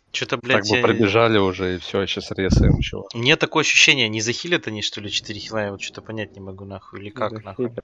Что-то, Так блядь, бы пробежали уже и все, сейчас ресаем чего. мне такое ощущение, не захилят они, что ли, 4 хила, я вот что-то понять не могу, нахуй, или как, нахуй. Захилят.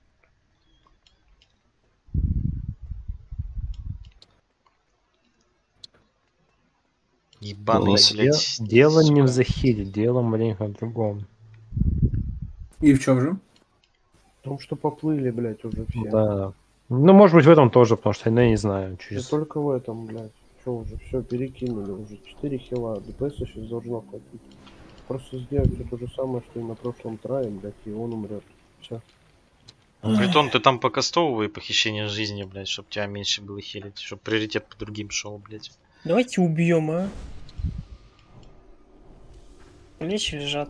Ебаный, Голос. блядь. Дело не в сука. захиле, дело маленько в другом. И в чем же? В том, что поплыли, блядь, уже все. Да. Ну, может быть, в этом тоже, потому что я не знаю. Не Через... только в этом, блядь. Че уже, все перекинули, уже 4 хила. ДПС сейчас должно хватить. Просто сделать все то же самое, что и на прошлом трае, блядь, и он умрет. Все. Притом ты там покастовывай похищение жизни, блядь, чтобы тебя меньше было хилить, чтобы приоритет по другим шел, блядь. Давайте убьем, а. Лечь лежат.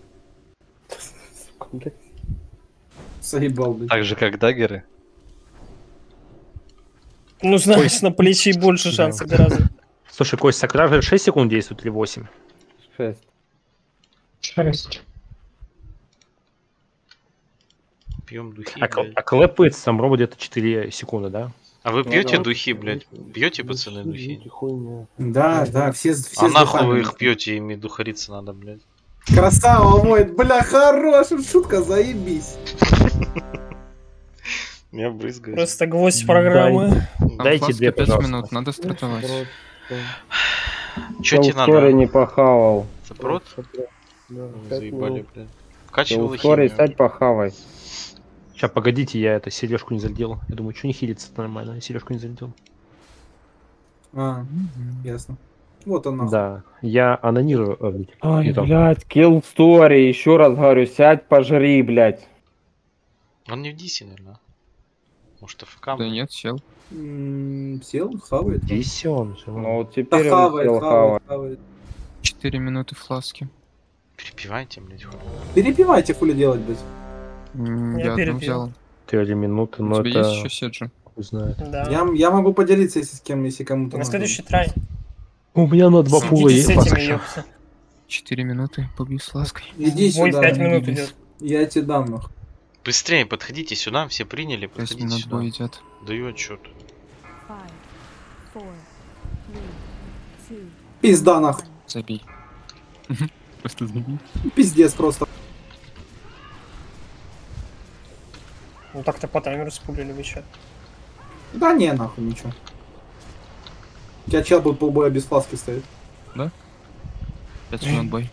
Сука, блядь. Заебал, блядь. Так же, как даггеры. Ну, знаешь, на плечи больше шансов гораздо. Слушай, Кость, Сакра 6 секунд действует или 8? 6. 6. Пьем духи, А блядь. клэпается там робот где-то 4 секунды, да? А вы Ну пьете да. духи, блядь? Пьете, пацаны, духи? Хуйня. Да, да, все А с нахуй духами. вы их пьете, ими духариться надо, блядь. Красава мой, бля, хорош, шутка, заебись. Я брызгаю. Просто гвоздь программы. Дайте 2, 5 пожалуйста. минут, надо стартовать. Чё тебе Ускоря надо? не похавал. Запрот? Да, Вы 5 заебали, минут. блядь. Вкачивал Ускорить, химию. сядь, похавай. Сейчас, погодите, я это сережку не залил. Я думаю, что не хилится нормально, я сережку не залил. А, ясно. Вот он нахуй. Да, я анонирую. Ай, не то. блядь, kill story, еще раз говорю, сядь, пожри, блядь. Он не в Дисе, наверное. Может, АФК? Да блядь? нет, сел. Сел, хавает. Здесь он. Ну вот Да теперь он хавает, сел хавает, хавать. хавает. 4 минуты фласки. Перепивайте, блядь, хуй. Перепивайте, хули делать, блядь. Я одну перепил. взял. 3 минуты, У но тебя это... есть еще Седжи? Хуй знает. Да. Я могу поделиться, если с кем, если кому-то На надо. следующий трай. У меня на 2 пула Идите с есть. этими, ёпта. 4 минуты, побью с лаской. Иди Бой сюда. 5 минут идет. Я тебе дам, нахуй. Быстрее подходите сюда, все приняли, 5 подходите минут сюда. бой идет. Даю отчет. 5, 4, 3, 2, Пизда, нахуй. Забей. Просто забей. Пиздец просто. Ну так-то по таймеру спулили вы чё. Да не, нахуй, ничего. У тебя чел будет полбоя без фласки стоит. 5 минут бой.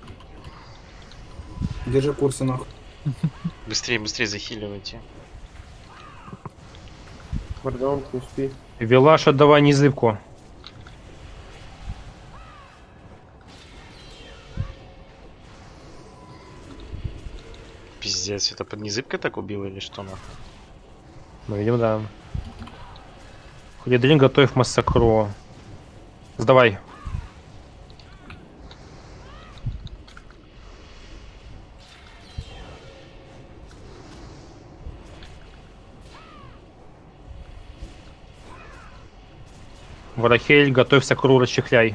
Держи курсы, нахуй. Быстрее, быстрее захиливайте. Пардон, не спи. Вилаш, отдавай незыбку. Пиздец, это под незыбкой так убил или что, нахуй? Ну, видимо, да. Хулидрин, готовь массакру. Сдавай. Варахель, готовь сакру, расчехляй.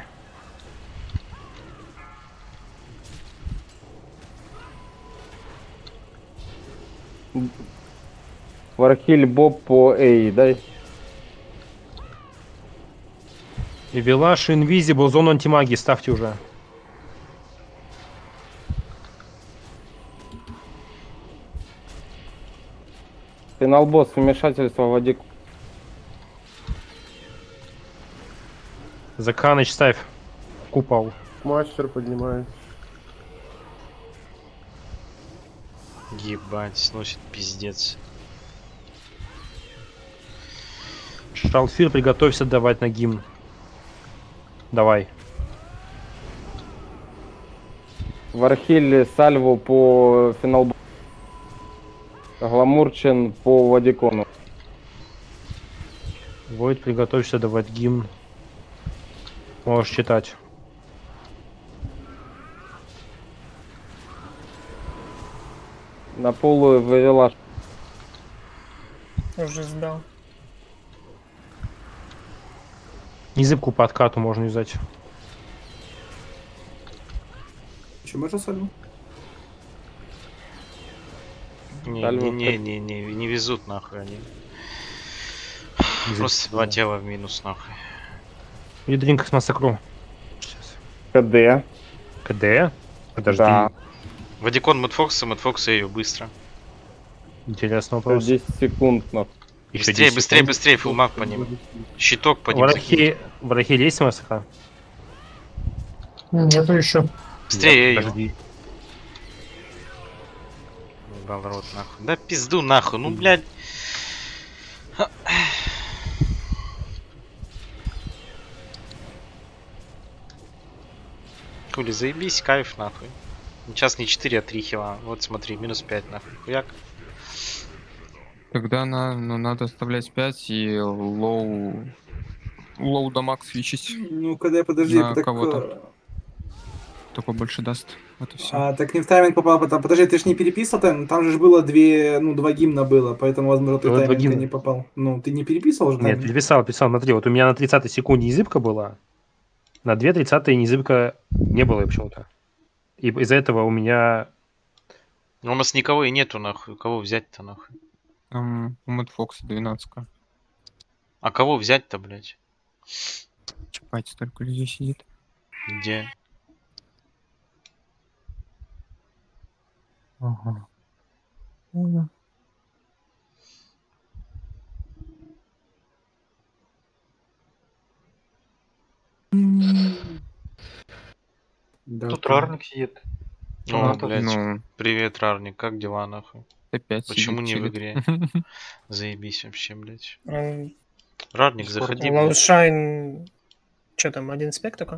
Вархиль Боб по Эй, дай. И Вилаш, Инвизибл, зону антимагии ставьте уже. Финал-босс, вмешательство в Адик. Заканыч ставь. Купол. Мастер поднимает. Ебать, сносит пиздец. Шалфир, приготовься давать на гимн. Давай. Вархиль Сальву по финал. Гламурчин по Вадикону. Войд, приготовься давать гимн. Можешь читать. На полу вывела. Уже сдал. Незыбку по откату можно юзать. Че, можно сальву? Не везут нахуй они. Просто два тела в минус нахуй. Ядринка с массакру. КД. КД? Подожди. Да. Вадикон Мэтфокса ее быстро. Интересный Еще вопрос. 10 секунд, но. Еще Быстрее, 10 быстрее, секунд. быстрее, фулмаг по ним. Щиток по ним закинь. В Рахиле есть МСК? Нету еще. Быстрее ее. Подожди. Ебал рот, нахуй. Да пизду нахуй, ну блядь. Хули, заебись, кайф нахуй. Сейчас не 4, а 3 хила. Вот смотри, минус 5 нахуй. Хуяк. Тогда надо оставлять 5 и лоу дамаг свечить. Ну, когда подожди, На так... кого-то. Кто побольше даст. Это все. так не в тайминг попал, подожди, ты ж не переписывал там же ж было два гимна было, поэтому, возможно, ты в Вот два тайминг гимна. не попал. Ну, ты не переписывал же Нет, тайминг? писал. Смотри, вот у меня на 30-й секунде незыбка была. На 2 30-й незыбка не было почему-то. И из-за этого у меня... Ну, у нас никого и нету нахуй. Кого взять-то нахуй? Там у Мэтфокса 12-ка. А кого взять-то, блядь? Чапать столько людей сидит. Где? Ага. Да, Тут Рарник сидит. О, то- блядь. Ну, Привет, Рарник, как дела нахуй? опять Почему сидит, не в чилит. игре? Заебись вообще, блядь. Он- Рарник, Дискорд. заходи, Low блядь. Shine... Что там, один спек только?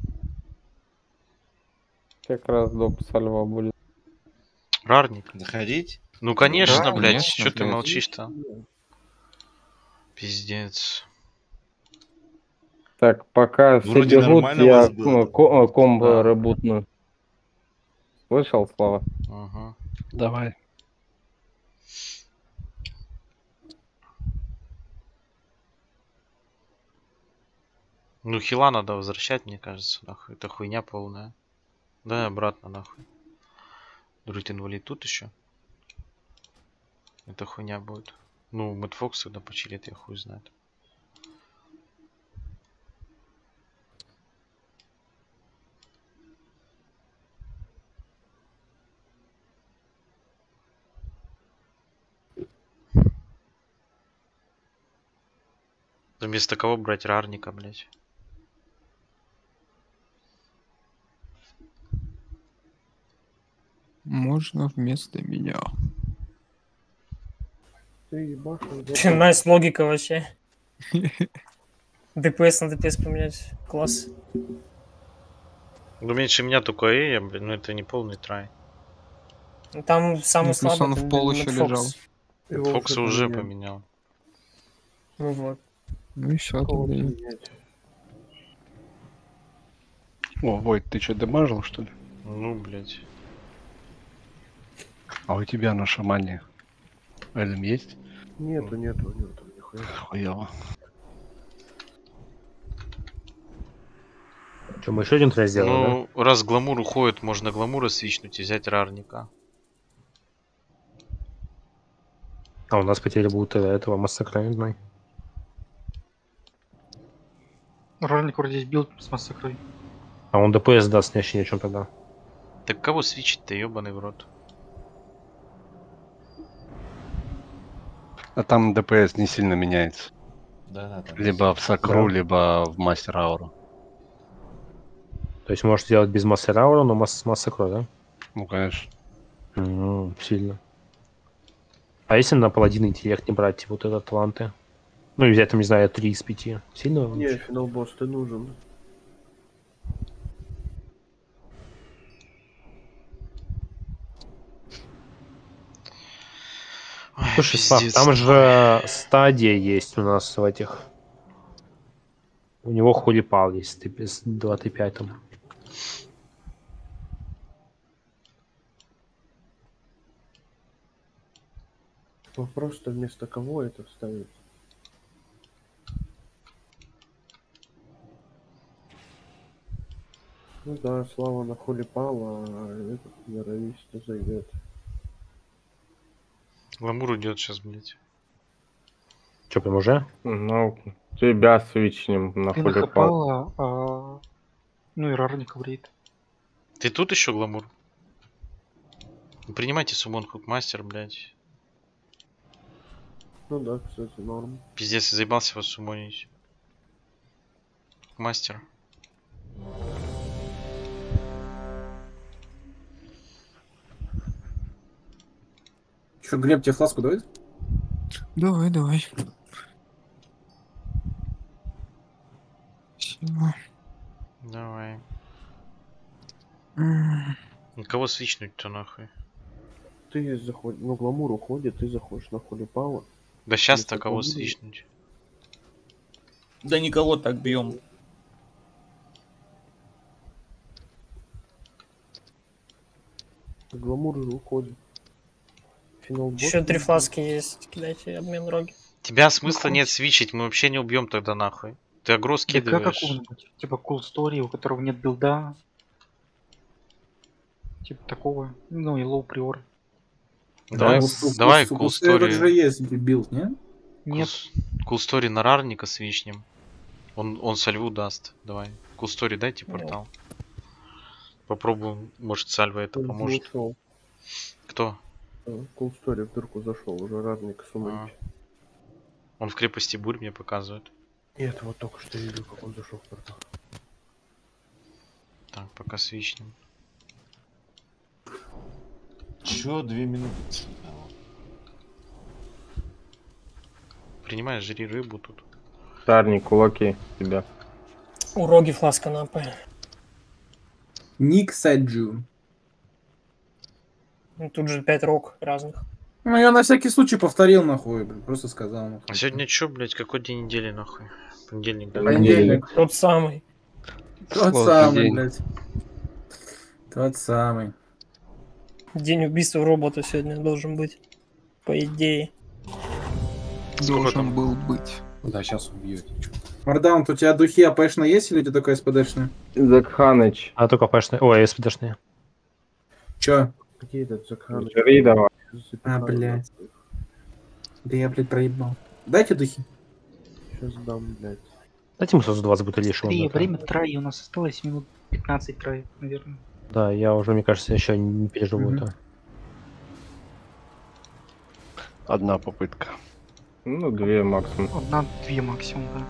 Как раз доп. Сальва будет. Рарник. Заходить? Ну, конечно, Да, блядь. конечно, Чё ты блядь. молчишь-то? Пиздец. Так, пока все Вроде бегут, нормально у я вас было там. комбо Да. ребутну. Слышал, Слава? Ага. Давай. Ну, хила надо возвращать, мне кажется, нахуй. Это хуйня полная. Да, обратно, нахуй. Друид инвалид тут еще. Это хуйня будет. Ну, Мэтфокс тогда почилит, я хуй знает. Вместо кого брать Рарника, блять? Можно вместо меня. Ты ебашил, Найс логика вообще. ДПС на ДПС поменять. Класс. Ну, меньше меня только я, блин, ну это не полный трай. Там самый Ну, плюс слабый... он это в пол еще Мэтфокс. лежал. Его Фокса уже уже поменял. поменял. Ну вот. Ну и все, Кого тогда. поменять? О, Войт, ты что, дамажил, что ли? Ну, блять. А у тебя на шамане Элем есть? Нету, нихуя. Хуёво. Что, мы еще один трей сделаем, да? Ну, раз гламур уходит, можно гламура свичнуть и взять Рарника. А у нас потери будут этого массакра. Рарник вроде сбил с массакрой. А он ДПС даст, не о чем тогда. Так кого свичить-то, ебаный в рот? А там ДПС не сильно меняется. Да, там Либо в Сакру, Да. либо в Мастер Ауру. То есть можешь сделать без массакра аура, но с массакрой, да? Ну, конечно. Сильно. А если на паладина интеллект не брать вот этот таланты? Ну и взять там, не знаю, 3 из 5. Сильно? Не, финал босс, ты нужен. Ой, Слушай, Слав, пиздец, там нахуй. же стадия есть у нас в этих. У него хулипал есть, ты без 2Т5 там. Просто вместо кого это вставить? Ну да, Слава на хулипал, а этот норовист зайдет. Гламур идет сейчас, блять. Че, прям уже? Ну, тебя свичнем на И на хулипал. Хапала, Ну и рарников рейд. Ты тут еще, Гламур? Принимайте суммон хукмастер, блядь. Ну да, кстати, норм. Пиздец, я заебался вас суммонить. Мастер. Что, Глеб, тебе фласку дает? Давай, давай. Спасибо. Давай. М. Кого свичнуть-то нахуй? Ты заходишь, ну Гламур уходит, ты заходишь на Холипава. Да сейчас-то Если кого побудешь. свичнуть? Да никого так бьем. Гламур уже уходит. Финал Еще 3 фласки есть. Кидайте обмен роги. Тебя смысла нет свичить, мы вообще не убьем тогда нахуй. Ты агро ДК скидываешь. какого-нибудь. Типа Cool Story, у которого нет билда. Типа такого. Ну и лоу приор. Давай, давай Cool Это же Story. есть билд, не? Нет. Cool Story на рарника свичнем. Он сальву даст. Давай. Cool Story дайте портал. Попробуем, может сальва это поможет. Зашел. Кто? Cool Story в дырку зашел, уже разник суммонить. Он в крепости бурь мне показывает. Нет, вот только что видел, как он зашел в портал. Так, пока свичнем. Чё, 2 минуты? Принимай, жри рыбу тут. Тарни, кулаки тебя. У роги фласка на АП. Ник Саджу. Ну, тут же 5 рог разных. Ну, я на всякий случай повторил, нахуй, блин, просто сказал, нахуй. А сегодня чё, блять, какой день недели, нахуй? Понедельник, да? Понедельник. Тот самый. Тот Сложный самый, день. блядь. Тот самый. День убийства робота сегодня должен быть. По идее. Должен был быть. Да, сейчас убьют. Мардаунт, у тебя духи АПшно есть или у тебя только СПДшные? Закханыч. А только пэшные. Ой, СПДшные. Чё? Где этот Закхан? Жри давай. А, блядь. Да я, блядь, проебал. Дайте духи. Сейчас дам, блядь. Дайте ему сразу 20 бутылей шелка. Время траи у нас осталось минут 15 траи, наверное. Да, я уже, мне кажется, еще не переживу это. Одна попытка. Ну, 2 максимум. Одна-две максимум, да.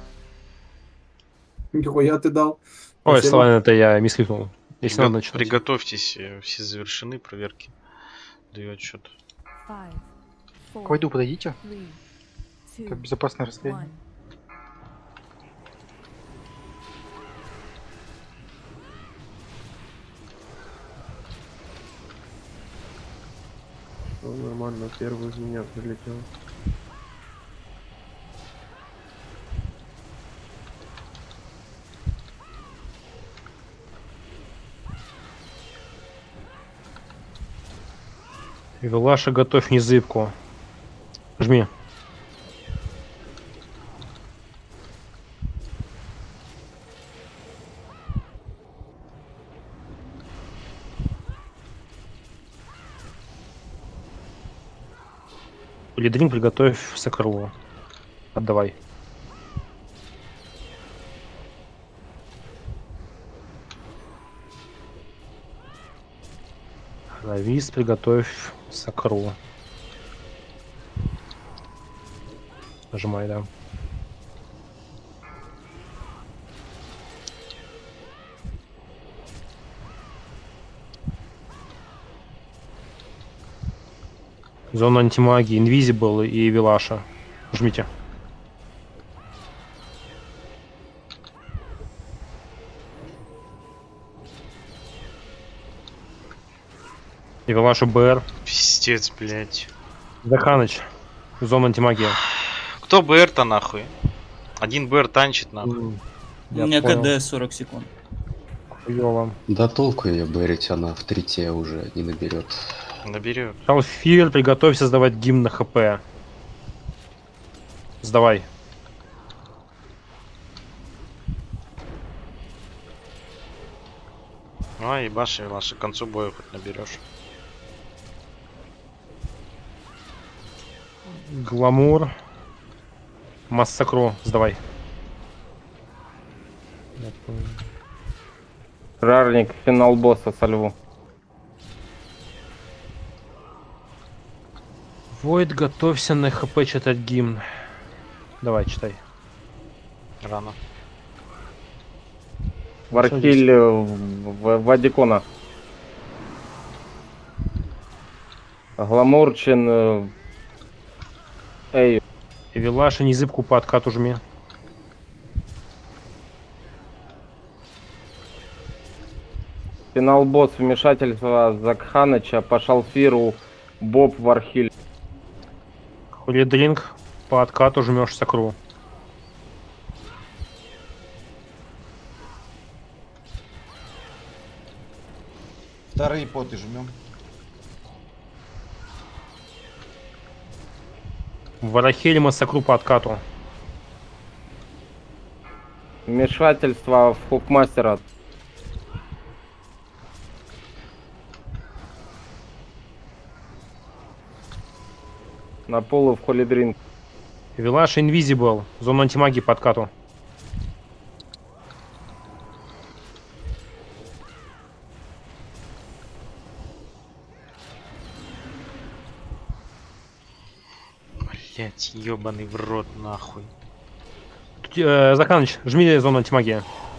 Нихуя ты дал. Ой, Спасибо. слава, это я мискликнул. Если надо начинать. Приготовьтесь, все завершены, проверки. Даю отчет. 5, К войду подойдите. 3, Как безопасное расстояние. 1. Все нормально, первый из меня прилетел. Вилаша, готовь незыбку. Жми. Лидрин, приготовь сокрло. Отдавай. Навис, приготовь сокрло. Нажимай, да. Зона антимагии, Invisible и Вилаша. Жмите. И Вилаша БР. Пиздец, блять. Заханыч. Зона антимагия. Кто БР-то нахуй? Один БР танчит нахуй. У меня КД 40 секунд. Хуёво. Да толку ее бэрить, она в трите уже не наберет. Наберет. Халфир, приготовься сдавать гимн на ХП. Сдавай. А, ебашь, Вилаша, к концу боя хоть наберешь. Гламур. Массакру, сдавай. Рарник, финал босса со льву. Войд, готовься на хп читать гимн. Давай, читай. Рано. Вархиль в Адикона. Гламурчин. Эй. И Вилаша, незыбку по откату жми. Финал босс, вмешательство Закханыча, по Шалфиру, Боб, Вархиль. Хулидринг, по откату жмешь сакру. Вторые поты жмем. Варахельма сакру по откату. Вмешательство в Хукмастера. На полу в Холидринг. Вилаша Invisible, зона антимагии по откату. Блять, ебаный в рот нахуй. Заканыч, жми зону антимагии.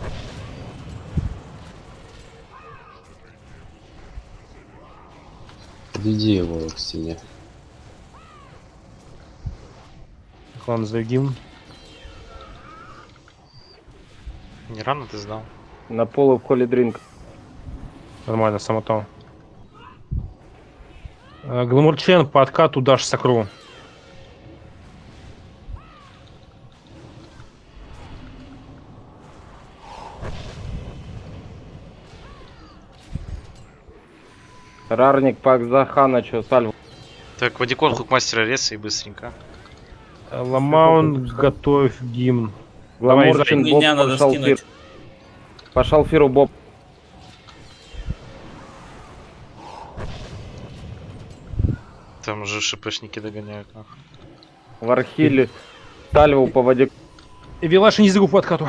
Подведи его к стене. Ладно, сдаю гимн. Не рано ты сдал? На полу в Холидринг. Нормально, само то. Гламурчен по откату дашь сакру. Рарник по Заханычу, Сальву. Так, Вадикон, хукмастера реса и быстренько. Ламаун, готовь гимн. Давай, Гламурчин, Зай. Боб, Меня надо по Шалфиру. скинуть. По Шалфиру, Боб. Там уже шипешники догоняют нахуй. Вархиль, Сальву по воде. И Вилаша не по откату.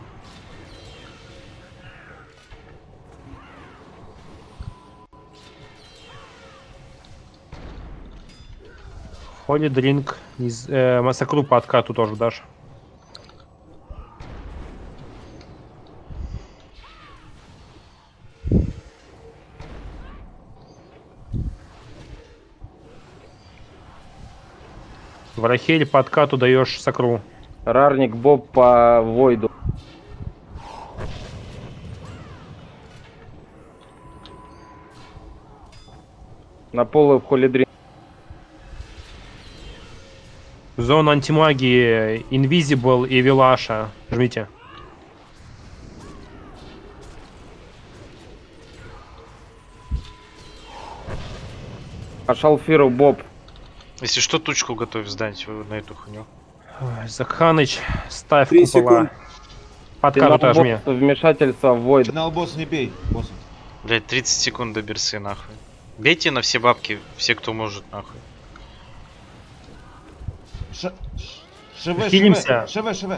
Холи дринк. Массакру по откату тоже дашь. Варахель по откату даешь сакру. Рарник, Боб по Войду. На полу в Холидринг. Зона антимагии, Invisible и Вилаша. Жмите. По Шалфиру, Боб. Если что, тучку готовь сдать на эту хуйню. Закханыч, ставь 3 купола. По откату тоже жми. Вмешательство в Войд. Финал босс не бей, босса. Блять, 30 секунд до берсы нахуй. Бейте на все бабки, все кто может нахуй. ШВ, Хилимся. ШВ.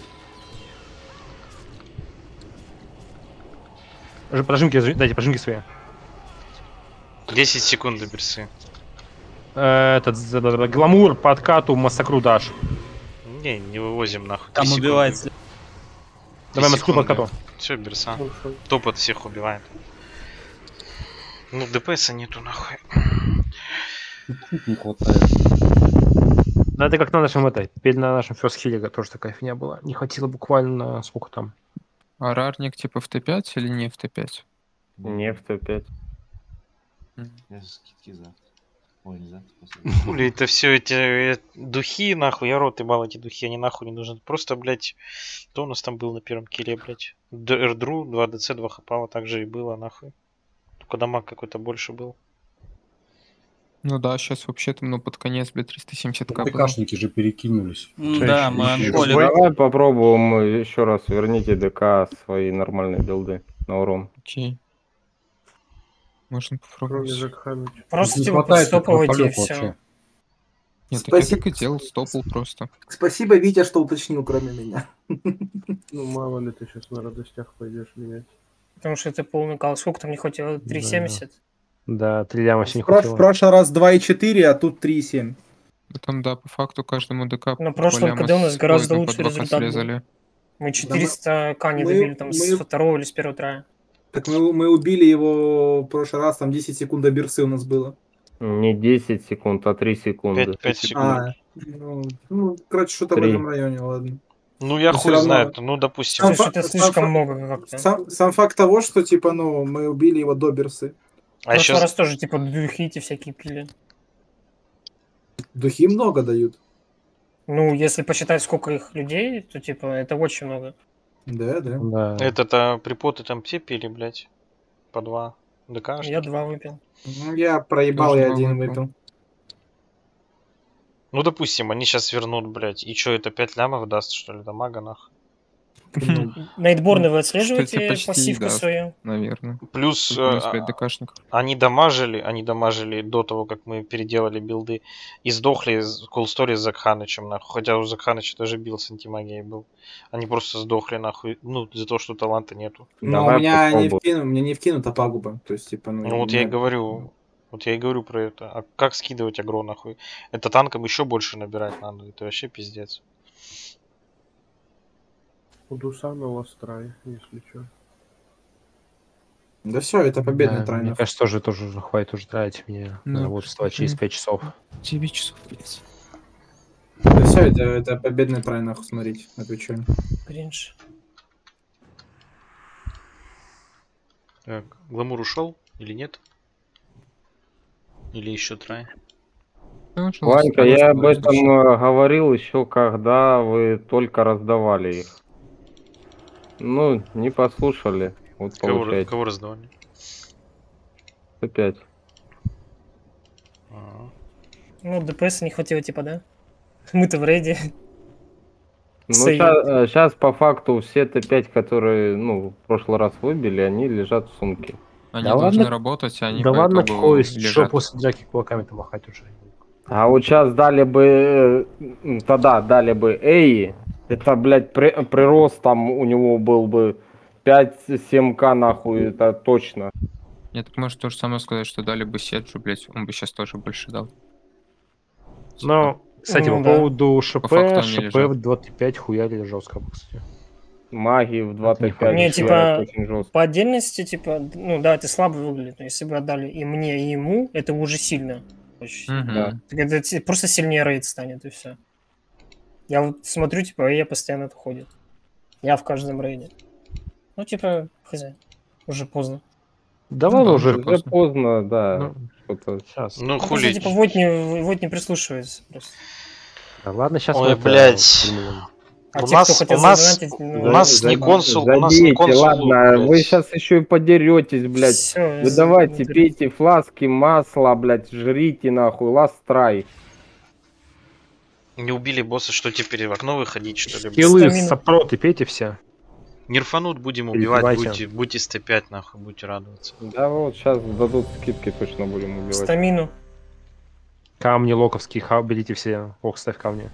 Прожимки, дайте прожимки свои. 10 секунд до берсы. Гламур по откату, массакру дашь. Не вывозим нахуй. Там 3 секунды. убивается. Давай массакру по откату. Все, берса. Топот всех убивает. Ну, ДПС нету нахуй. Не хватает. Да, это как на нашем теперь на нашем First Hill тоже такая фигня была. Не хватило буквально сколько там. А рарник типа в Т5 или не в Т5? Не в Т5. Я скидки завтра. Ой, не завтра, Хули это все эти духи, нахуй, я рот ебал эти духи, они нахуй не нужны. Просто, блять, кто у нас там был на первом килле, блять? Эрдру, 2 ДЦ, 2 хпава, так же и было, нахуй. Только дамаг какой-то больше был. Ну да, сейчас вообще там, ну, под конец, блядь, 370к. ДКшники же перекинулись. Да, мы анколим. Давай попробуем еще раз. Верните ДК свои нормальные билды на урон. Окей. Можно попробовать. Просто Не типа хватает подстопывать и полёт все. вообще. Нет, так я так и делал, стопал просто. Спасибо, Витя, что уточнил, кроме меня. Ну, мало ли ты сейчас на радостях пойдешь менять. Потому что это полный кал. Сколько там не хватило? 3,70? Да, 3 ляма вообще не В хватило. прошлый раз 2,4, а тут 3,7. Там, да, по факту каждому ДК На прошлом КД у нас гораздо лучше результат был. слезали. Мы 400к не мы- добили там мы- с второго или с первого трая. Так мы убили его в прошлый раз, там 10 секунд до берсы у нас было. Не 10 секунд, а 3 секунды. 5 секунд. Короче, что-то в 3. этом районе, ладно. Ну я Но хуй всё равно- знает, ну допустим. Слушай, это слишком много как-то. Сам факт того, что типа, ну, мы убили его до берсы. В прошлый раз тоже типа духи эти всякие пили. Духи много дают. Ну, если посчитать, сколько их людей, то типа это очень много. Да. Это-то припоты там все пили, блядь. По 2 ДК. Я 2 выпил. Ну, я проебал, Тоже я 2 один выпил. выпил. Ну допустим, они сейчас вернут, блядь. И что, это 5 лямов даст, что ли, дамага, нахуй? Найтборны вы Кстати, отслеживаете почти пассивку даст, свою? наверное. Плюс Плюс 5 ДКшников. они дамажили до того, как мы переделали билды. И сдохли с Cool Story с Закханычем, нахуй. Хотя у Закханыча тоже бил с антимагией был. Они просто сдохли, нахуй. Ну, за то, что таланта нету. Но у меня не вкинута пагуба. То есть, типа, Ну вот я и говорю. Вот я и говорю про это. А как скидывать агро, нахуй? Это танком еще больше набирать надо. Это вообще пиздец. У Дусана ластрай, если что. Да все, это победный Да, тройной. мне кажется, тоже хватит уже тратить. Мне надо будет вставать через 5 часов. 9 часов, блядь. Да все, это победный тройной, смотрите, отвечаю. Кринж. Так, Гламур ушел или нет? Или еще трай? Ванька, я об этом говорил еще, когда вы только раздавали их. Ну, не послушали. Вот получается. Кого раздавали? Опять. Ну, ДПС не хватило, типа, да? Мы-то в рейде. Ну, сейчас по факту все Т5, которые, ну, в прошлый раз выбили, они лежат в сумке. Они должны работать, а они Да по ладно, итогу какой, что лежат. после драки кулаками-то махать уже. А вот сейчас дали бы, тогда дали бы Эи, это, блядь, прирост там у него был бы 5-7к нахуй, это точно. Я так может то же самое сказать, что дали бы Седжу, блядь, он бы сейчас тоже больше дал. Но, кстати, Ну по да. поводу ШП, По факту они ШП лежат. в 25 хуярили жестко, кстати. Маги в 25 Не, типа, очень жестко. по отдельности, типа, ну да, это слабо выглядит, но если бы отдали и мне, и ему, это уже сильно. Очень сильно. Да. Так это просто сильнее рейд станет, и все. Я вот смотрю, типа, я постоянно это ходит. Я в каждом рейде. Ну, типа, хз. Уже поздно. Да ладно уже. Уже поздно, да. Ну, что-то сейчас. Ну Просто, хули. типа, вот не прислушивается просто. Да ладно, сейчас. Ой, блядь. А У те, нас, кто хотел у нас, задонатить, ну, у нас не консул, у нас не забейте, консул. ладно, вы блядь. сейчас еще и подеретесь, блядь. Всё, Вы давайте, пейте фласки, масло, блядь, жрите нахуй, ластрай. Не убили босса, что теперь в окно выходить, что ли? блядь? Скиллы, сопроты, пейте все. Нерфанут будем убивать, Перебивайте. будете Т5 нахуй, будете радоваться. Да вот, сейчас дадут скидки, точно будем убивать. Стамину. Камни локовские, берите все. Ох, ставь камни.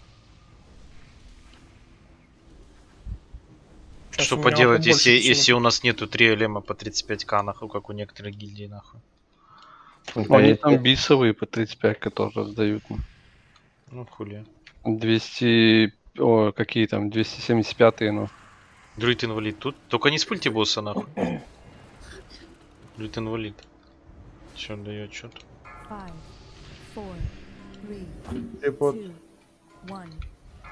Сейчас Что у меня поделать, больше если, почему-то. если у нас нету 3 лема по 35к, нахуй, как у некоторых гильдий, нахуй. Они там бисовые по 35, которые раздают. Ну, хули. 200... О, какие там, 275-е, ну. Друид инвалид тут. Только не спульте босса, нахуй. Друид инвалид. Че он дает, что-то. 5, 4, 3, Припод. 2, 1.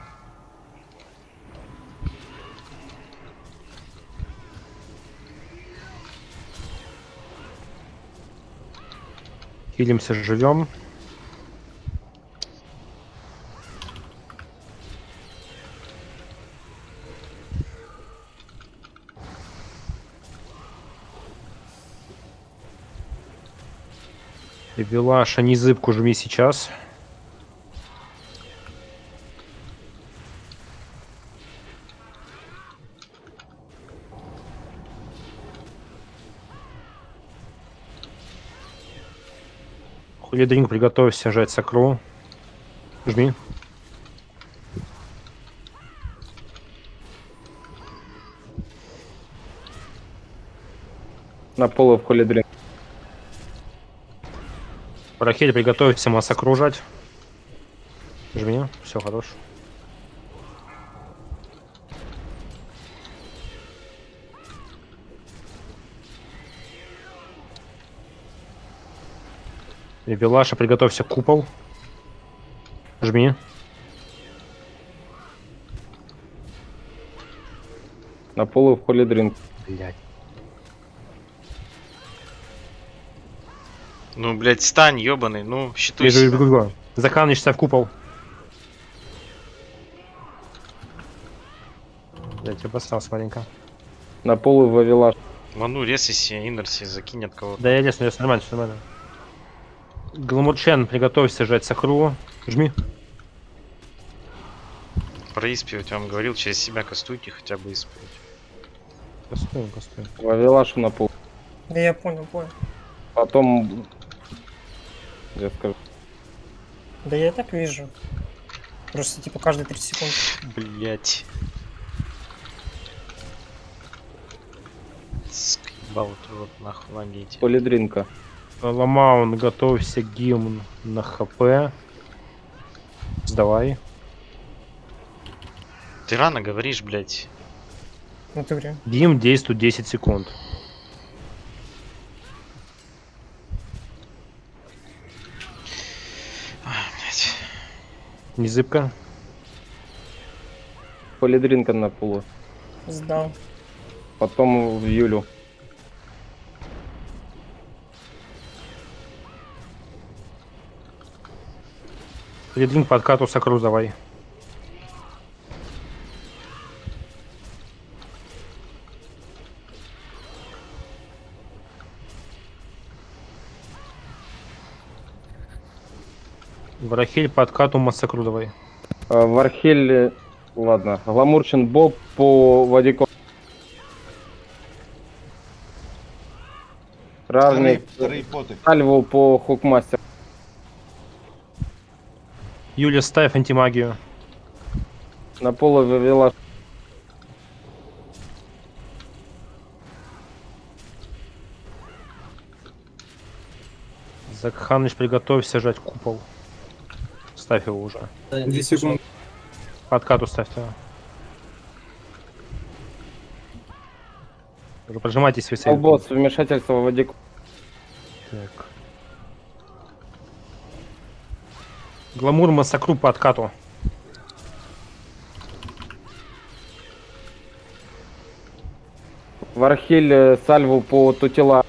Хилимся, живем. Вилаша, не зыбку жми сейчас. Хулидринг, приготовься жать сакру. Жми. На полу в холле дрин. Рахель, приготовься масс окружать. Жми, все хорош. И Велаша, приготовься купол. Жми. На полу в холле дрин. Блять. Ну, блядь, стань, ёбаный, ну, щитуй Вижу, себя. вижу. Заханыч, ставь купол. Блять, обосрался маленько. На полу вавила. Ману, резайся, инерси, закинь от кого-то. Да я лезу, нормально, все нормально. Гламурчен, приготовься жать сахру. Жми. Про исповедь вам говорил, через себя кастуйте хотя бы исповедь. Кастуем, кастуем. Вавилашу на пол. Да я понял. Потом... Я скажу. Да я и так вижу. Просто типа каждые 30 секунд. Блять. Скибал вот нахуй лагите. Полидринка. Ламаун, готовься, гимн на хп. Сдавай. Ты рано говоришь, блять. В натуре. Гимн действует 10 секунд. Блять. Не зыбка. Полидринка на полу. Сдал. Потом в Юлю. Лидринг по откату сакру давай. Варахель по откату массакру давай. Вархель... Ладно. Гламурчин Боб по Вадику. Равный. Вторые поты. Альву по Хукмастер. Юля, ставь антимагию. На полу вывела. Закханыч, приготовься жать купол. Ставь его уже. 10 секунд. По откату ставь-то. Уже прожимайтесь свои цели. Албос, вмешательство в Вадику. Так. Гламур массакру по откату. Вархель Сальву по Тутила.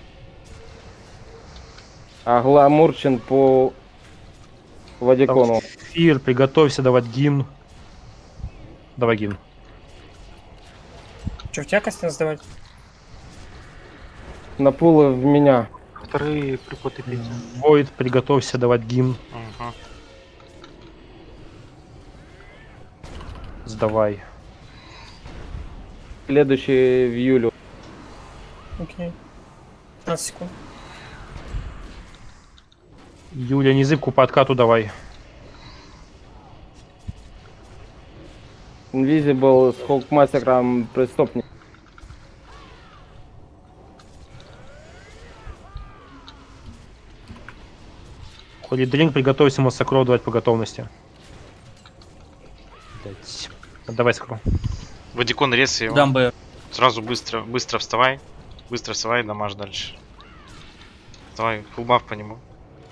А Гламурчин по Вадикону. Фир, приготовься давать гимн. Давай гимн. Че, в тебя Костян сдавать? На пулы в меня. Вторые припоты пить. Войд, приготовься давать гимн. Ага. Сдавай. Следующий в Юлю. Окей. 15 секунд. Юля, не зыбку по откату давай. Invisible с Хокмастером преступник. Холидринг, приготовься массакру давать по готовности. Блять. Давай скру. Вадикон, резай его. Дамбе. Сразу быстро вставай. Быстро вставай, дамаж дальше. Давай, фулбаф по нему.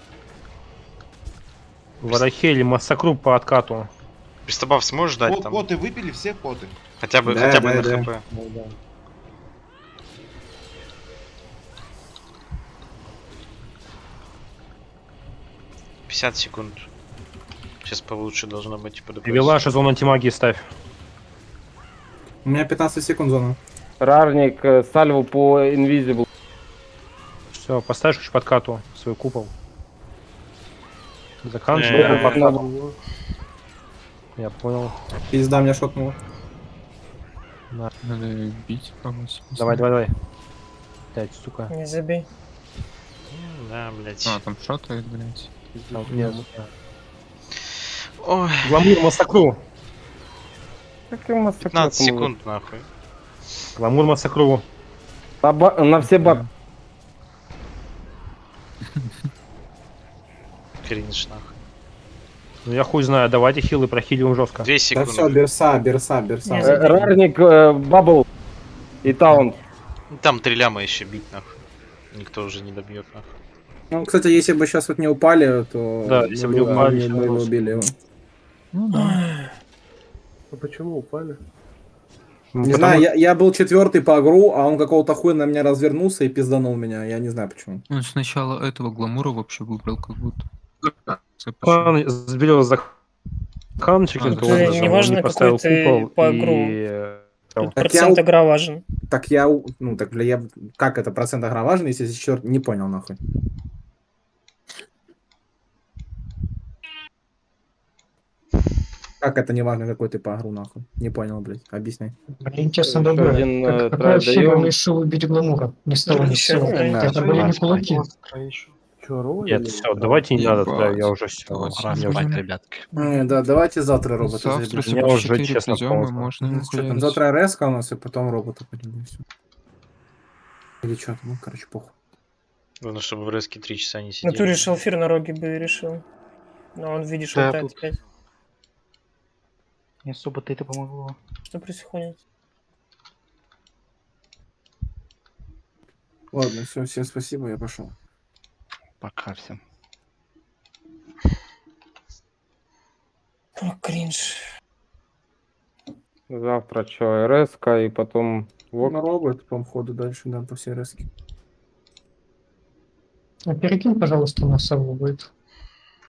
Варахель, массакру по откату. Пристабав сможешь дать там? Поты выпили, все поты. Хотя бы, Да, хотя бы да, на да. хп. Да. 50 секунд. Сейчас получше должно быть по ДПС. Велаша, зону антимагии ставь. У меня 15 секунд зона. Рарник Сальву по Invisible. Все, поставишь чуть по откату свой купол. Заканчивай. Я понял. Пизда меня шотнула. На. Надо бить, по-моему. Давай. Блять, сука. Не забей. Да, блять. А, там шотает, блять. Нет. Ой. Гламур массакру. Какой массакр? 15 секунд нахуй. Гламур массакру. На все баб. Кринж, нахуй. Ну я хуй знаю, давайте хилы прохилим жестко. 2 Да секунды. все, берса. Не забей. Рарник, бабл и таунт. Там 3 ляма еще бить, нахуй. Никто уже не добьет, нахуй. Ну, кстати, если бы сейчас вот не упали, то... Да, если бы не упали, мы бы убили его. Ну да. А почему упали? Не знаю, я был 4-й по агру, а он какого-то хуя на меня развернулся и пизданул меня. Я не знаю почему. Он сначала этого гламура вообще выбрал, как будто. Хан сбил за ханчик, А, это это он не важно, не какой поставил ты купол по и... игру. Тут Так процент игра важен. Так я... Ну, так, бля, я... Как это процент агра важен, если черт не понял, нахуй? Как это не важно, какой ты по агру, нахуй? Не понял, блядь. Объясняй. Блин, честно Еще говоря, один, как трай вообще даем. решил убить Гламура? Не с того, ни с сего. Это были не кулаки. Чё, роли? Нет, все, давайте не надо, Ебать. я уже все. Давайте, ребятки. Да, давайте завтра робота Завтра, заберем. если Меня по уже, 4 честно, придем, и ползло. можно ему Что там, хуярить. завтра РСК у нас, и потом робота пойдем. Все. Или что там, ну, короче, похуй. Главное, чтобы в резке 3 часа не Ну сидели. ты решил эфир на роге бы решил. Но он, видишь, Да, летает тут- опять. Не особо-то это помогло. Что происходит? Ладно, все, всем спасибо, я пошел. Пока всем. О, кринж. Завтра что, РСК и потом ВОК. На робот, по ходу дальше, да, по всей РСКе. А перекинь, пожалуйста, на сову будет.